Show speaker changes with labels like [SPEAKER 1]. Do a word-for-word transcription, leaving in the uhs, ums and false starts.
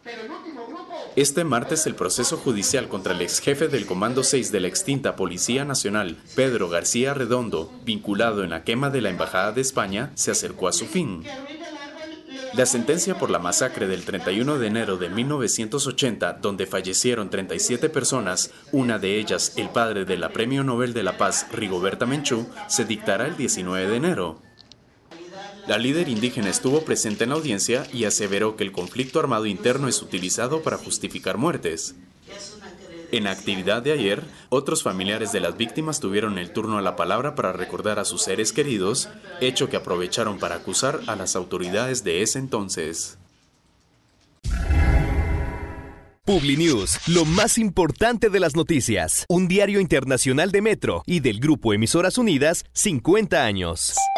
[SPEAKER 1] Este martes, el proceso judicial contra el ex jefe del Comando seis de la extinta Policía Nacional, Pedro García Redondo, vinculado en la quema de la Embajada de España, se acercó a su fin. La sentencia por la masacre del treinta y uno de enero de mil novecientos ochenta, donde fallecieron treinta y siete personas, una de ellas el padre de la Premio Nobel de la Paz, Rigoberta Menchú, se dictará el diecinueve de enero. La líder indígena estuvo presente en la audiencia y aseveró que el conflicto armado interno es utilizado para justificar muertes. En la actividad de ayer, otros familiares de las víctimas tuvieron el turno a la palabra para recordar a sus seres queridos, hecho que aprovecharon para acusar a las autoridades de ese entonces.
[SPEAKER 2] Publinews, lo más importante de las noticias. Un diario internacional de Metro y del Grupo Emisoras Unidas, cincuenta años.